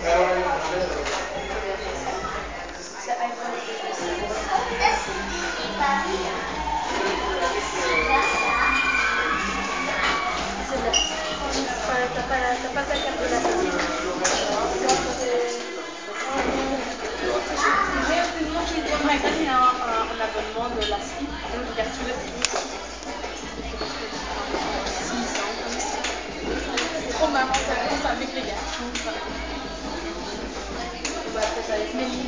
T'as pas ta carte de la famille. J'aimerais gagner un abonnement de la SPI, virtuel. C'est trop marrant, ça commence avec les garçons. Ouais, peut-être avec Mélina.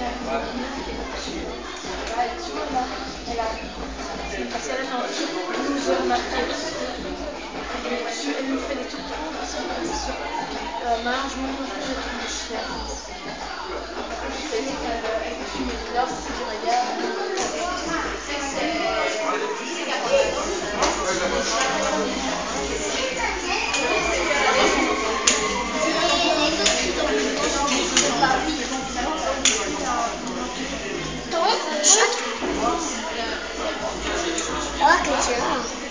Ouais, tu vois là, parce qu'elle est en 12 heures marquées. Elle nous fait des trucs trop sur management de des trucs de chien. Alors si tu regardes, Oh, que tu